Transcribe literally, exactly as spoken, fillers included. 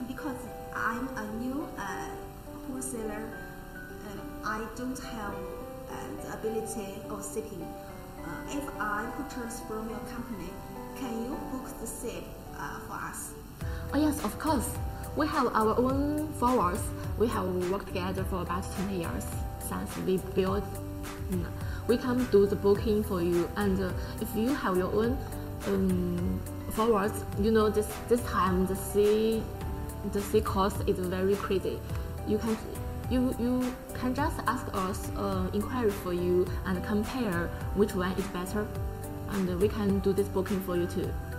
because I'm a new uh, wholesaler, uh, I don't have uh, the ability of shipping. Uh, if I purchase from your company, can you book the ship uh, for us? Oh yes, of course. We have our own forwards. We have worked together for about twenty years since we built. Mm, we can do the booking for you, and uh, if you have your own um, forwards, you know this this time the sea the sea cost is very crazy. You can you you can just ask us uh, inquiry for you and compare which one is better, and we can do this booking for you too.